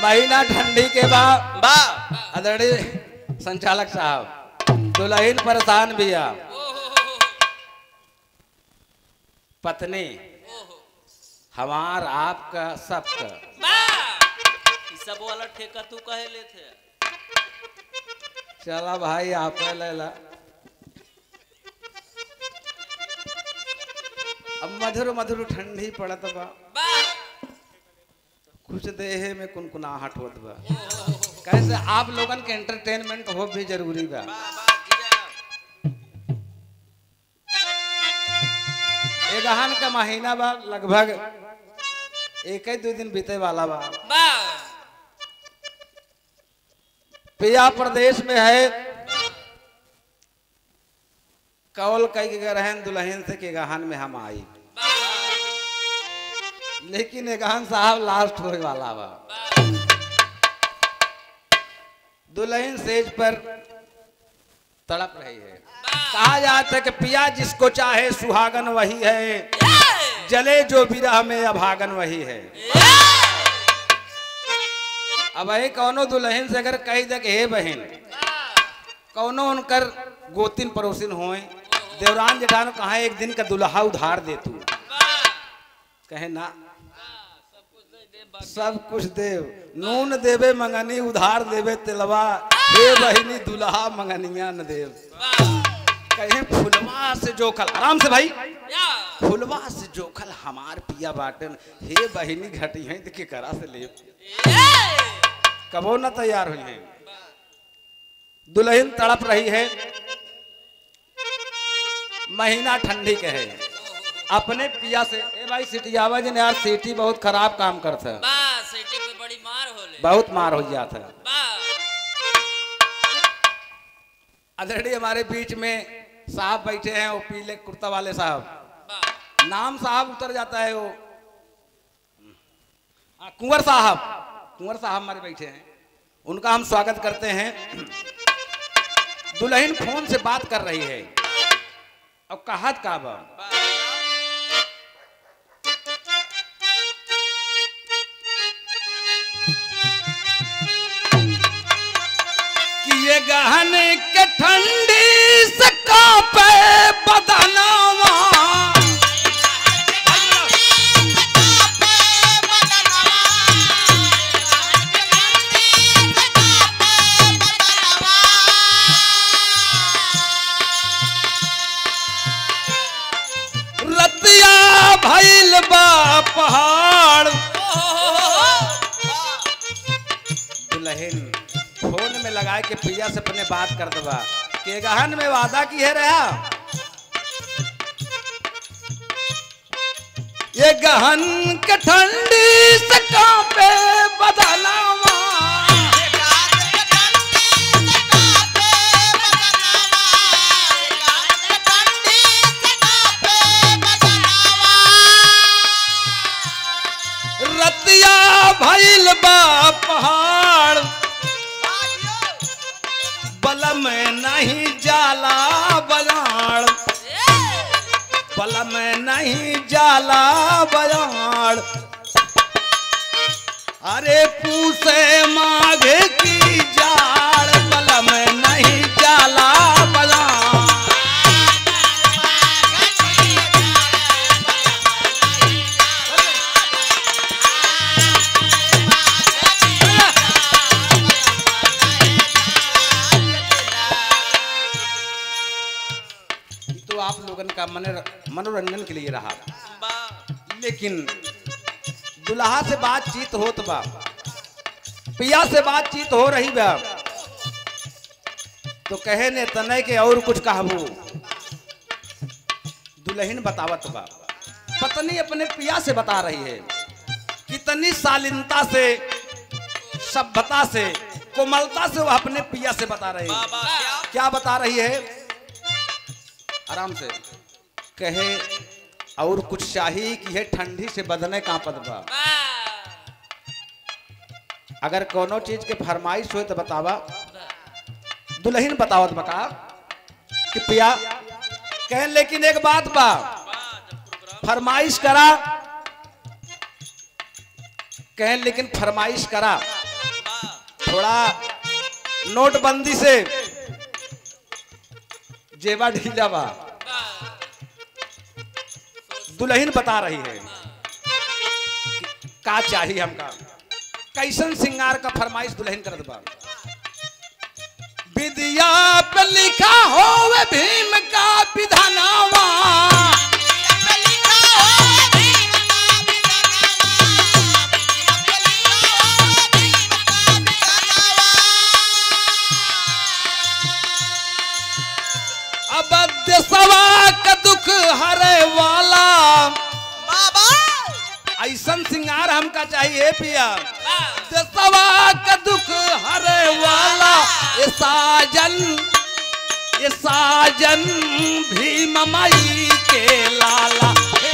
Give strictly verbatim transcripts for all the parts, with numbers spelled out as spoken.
महीना ठंडी के बाद आदरणीय संचालक साहब दुल्हन परेशान भी आ पत्नी हमार आपका सबका सब वाला ठेका तू कहे ले थे। चला भाई आप ले ला। अब मधुर मधुर ठंडी पड़त बा कुछ देहे में कुनकुनाहट होत बा कैसे आप लोगन के एंटरटेनमेंट हो भी जरूरी बा। एगहन का महीना बा लगभग एक ही दो दिन बीते वाला बा। पिया प्रदेश में है कौल कई के रहन दुल्हन से के गहन में हम आई लेकिन गहन साहब लास्ट होने वाला बा। दुल्हन सेज पर तड़प रही है। कहा जाता है कि पिया जिसको चाहे सुहागन वही है जले जो विरह में अभागन वही है। अब वही कौनो दुल्हन से अगर कही दे कि हे बहन कौनो उनकर गोतिन पड़ोसिन होए देवरान जेठान कहा एक दिन का दुल्हा उधार दे तू कहे ना सब कुछ देव नून देवे मंगनी उधार देवे तिलवा हे बहिनी दुल्हा मंगनिया न देव कहे फुलवा से जोखल आराम से भाई फुलवा से जोखल हमार पिया बाटन हे बहिनी घटी है के करा से ले कबो न तैयार हुई है। दुल्हन तड़प रही है महीना ठंडी के है अपने पिया से ए भाई सिटियावा जी ने यार सीटी बहुत खराब काम करता है सीटी पे बड़ी मार होले बहुत मार हो जाता है। आदरणीय हमारे बीच में साहब बैठे हैं वो पीले कुर्ता वाले साहब नाम साहब उतर जाता है वो कुंवर साहब कुंवर साहब हमारे बैठे हैं उनका हम स्वागत करते हैं। दुल्हन फोन से बात कर रही है और कहत का बा कि ये गहन के ठंडी से कांपे बदनवा भइल बा पहाड़। दुल्हन फोन में लगा के पिया से अपने बात कर दबा के गहन में वादा की है रहा ये गहन के ठंडी से कांपे बदलावा भइल बा पहाड़ बलम नहीं जाला बयाड़ बलम नहीं जाला बयाड़ अरे पूसे माघे की जाड़ बलम नहीं जाला बयाड़ आप लोगन का मनोरंजन के लिए रहा लेकिन दुल्हा से बातचीत होत बा पिया से बातचीत हो रही बा तो कहे ने तने के और कुछ कहबू दुल्हन बतावत बा पत्नी अपने पिया से बता रही है कितनी शालीनता से सभ्यता से कोमलता से वह अपने पिया से बता रही है। क्या बता रही है आराम से कहे और कुछ चाहिए कि है ठंडी से बदने का पदबा अगर कोनो चीज के फरमाइश हो तो बतावा दुल्हन बतावत बका कि पिया कह लेकिन एक बात बा फरमाइश करा कह लेकिन फरमाइश करा थोड़ा नोटबंदी से जेवा ढीला बा। दुल्हन बता रही है का चाहिए हमका, कैसन सिंगार का फरमाइश दुल्हन करत बा। विद्या पे लिखा हो वे भीम का विधानावा, अब देशवा का दुख हरे वाला। ऐसन सिंगार हमका चाहिए पिया, देशवा का दुख हरे वाला। ये साजन ये साजन भीम माई के लाला।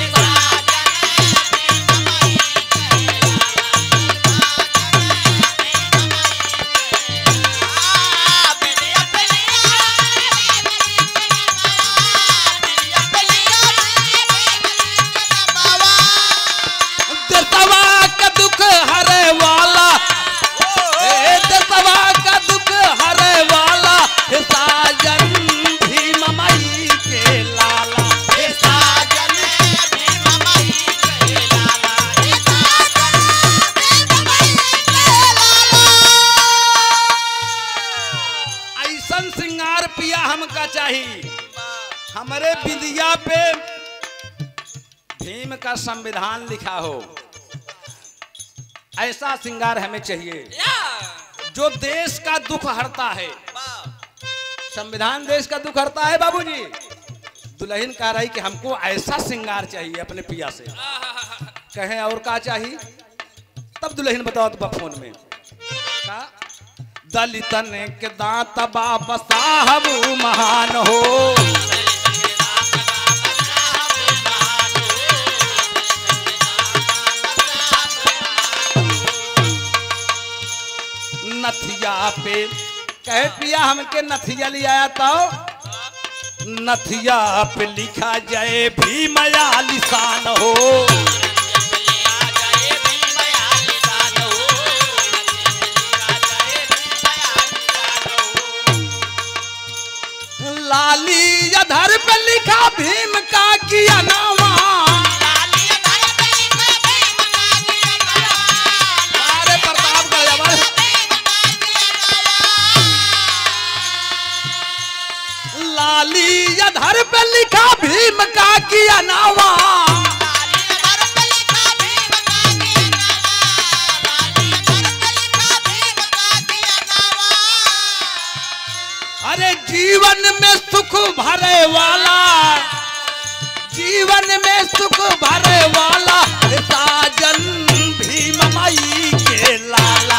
हमारे विद्या पे भीम का संविधान लिखा हो, ऐसा सिंगार हमें चाहिए जो देश का दुख हरता है। संविधान देश का दुख हरता है बाबूजी। दुल्हन कह रही कि हमको ऐसा सिंगार चाहिए अपने पिया से। कहें और का चाहिए, तब दुल्हन बताओ तो फोन में का। दलितन के दांत बाबा साहब महान हो, नथिया पे कहे पिया हमके नथिया ले आया तो नथिया पे लिखा जाए भीमया लिसान हो। लाली अधर पे लिखा भीम का किया नामा। अरे प्रतापगढ़ लाली अधर पे लिखा भीम का किया नामा। अरे जीवन में सुख भरे वाला, जीवन में सुख भरे वाला। साजन भीम माई के लाला।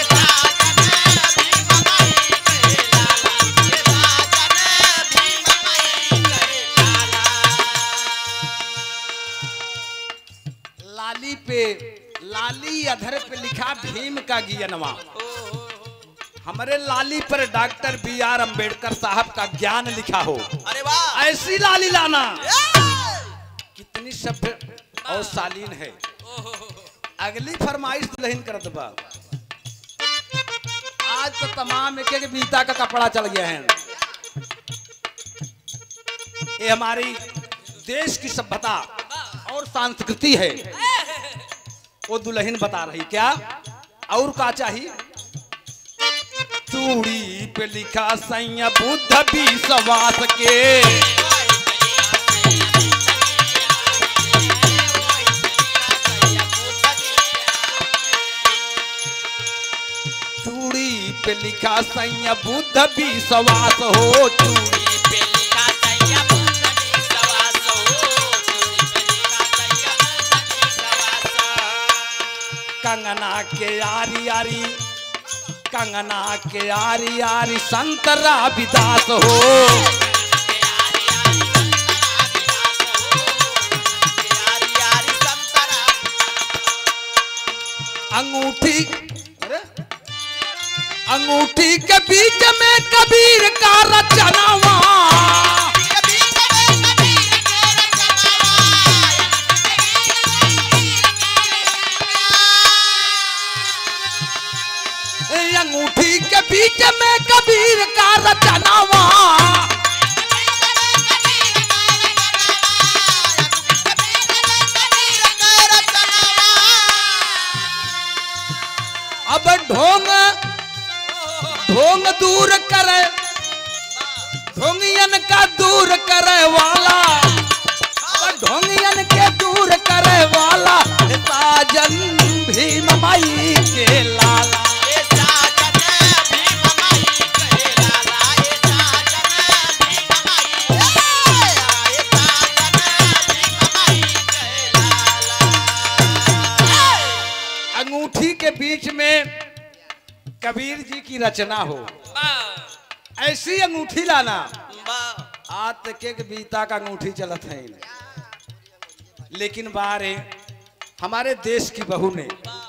लाली पे लाली अधर पे लिखा भीम का गियनवा। हमारे लाली पर डॉक्टर बी आर अम्बेडकर साहब का ज्ञान लिखा हो। अरे वाह, ऐसी लाली लाना। कितनी सभ्य और शालीन है। अगली फरमाइश दुल्हन करत बा। आज तो तमाम एक एक बीता का कपड़ा चल गया है। ये हमारी देश की सभ्यता और संस्कृति है। वो दुल्हन बता रही क्या और का चाहिए। चूड़ी पे लिखा सैया बुद्ध विश्वास के। चूड़ी पे लिखा सैया बुद्ध विश्वास हो। चूड़ी पे लिखा सैया बुद्ध विश्वास हो। कंगना के यारी यारी कंगना के यारी यारी संत रविदास हो। अंगूठी अंगूठी के बीच में कबीर का रचनावा। अंगूठी दूर करे, ढोंगियन का दूर करे वाला, ढोंगियन के दूर करे वाला साजन भीम माई के लाला। अंगूठी के बीच में कबीर जी की रचना हो, ऐसी अंगूठी लाना। आज तक एक बीता का अंगूठी चलत है, लेकिन बारे हमारे देश की बहू ने,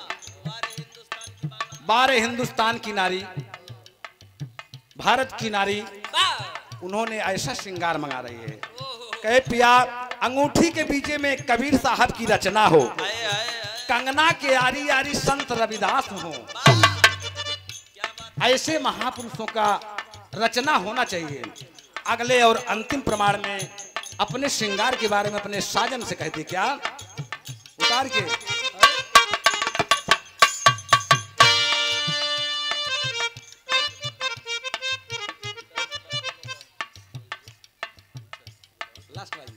बारे हिंदुस्तान की नारी, भारत की नारी, उन्होंने ऐसा श्रृंगार मंगा रही है। कहे पिया अंगूठी के बीच में कबीर साहब की रचना हो, कंगना के आरी आरी संत रविदास हो, ऐसे महापुरुषों का रचना होना चाहिए। अगले और अंतिम प्रमाण में अपने श्रृंगार के बारे में अपने साजन से कहती क्या, उतार के लास्ट वाली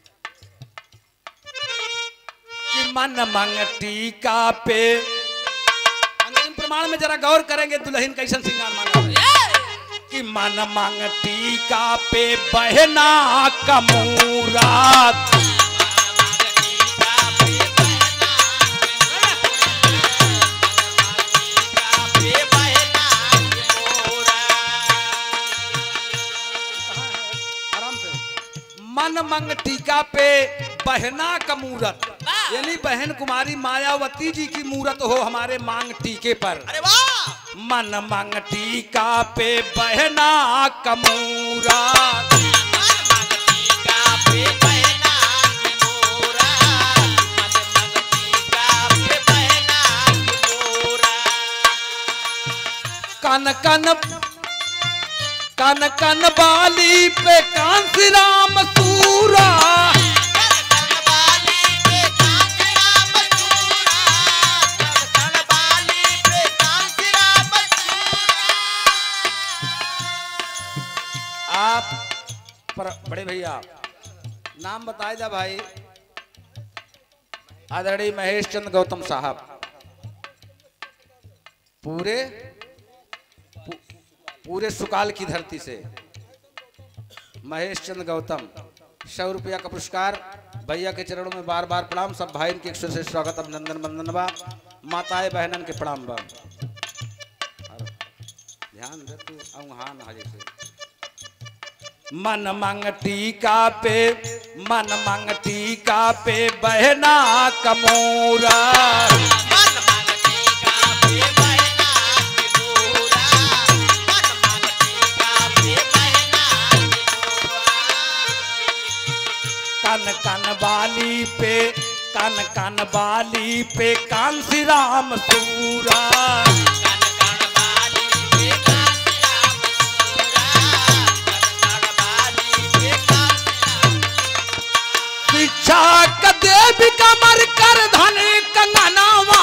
कि मन मंगटी का पे, अंतिम प्रमाण में जरा गौर करेंगे दुल्हन कैसन श्रृंगार मांगा कि मन मंगटी का पे बहना कमूरा, आराम से, मन मंगटी का पे बहना का मूरत, यानी बहन कुमारी मायावती जी की मूरत हो हमारे मांग टीके पर। अरे वाह! मन मांग टीका पे बहना कमूरा, कन कन कन कन बाली पे कांसी राम सूरा, आप पर बड़े भैया नाम बताए जा भाई, आदरणीय महेश चंद्र गौतम साहब, पूरे पूरे सुकाल की धरती से महेश चंद्र गौतम सौ रुपया का पुरस्कार। भैया के चरणों में बार बार प्रणाम। सब भाई के एक से स्वागत अभिनंदन वंदन बा, माताएं बहनन के प्रणाम बा। ध्यान दे तू औहान हाजे से मन मंगटी का पे, मन मंगटी का पे बहना कमोरा, मन मंगटी का पे बहना कमोरा, मन मंगटी का पे बहना कमोरा, कन कन बाली पे, कन कन बाली पे कांसी राम सूरा, शिक्षा देवी कमर कर धन कंगनावा,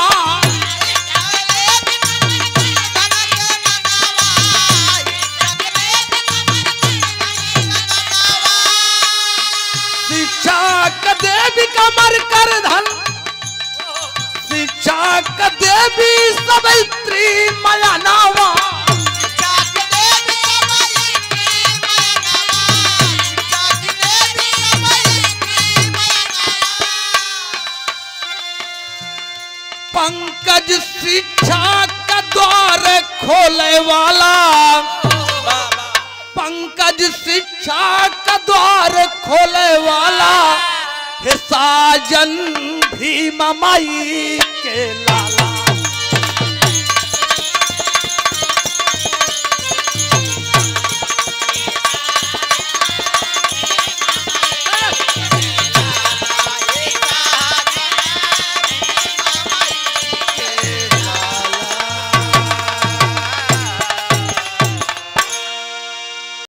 शिक्षा देवी कमर कर धन, शिक्षा देवी सवित्री माया नावा, पंकज शिक्षा का द्वार खोले वाला, पंकज शिक्षा का द्वार खोले वाला है साजन भीम माई के लाला।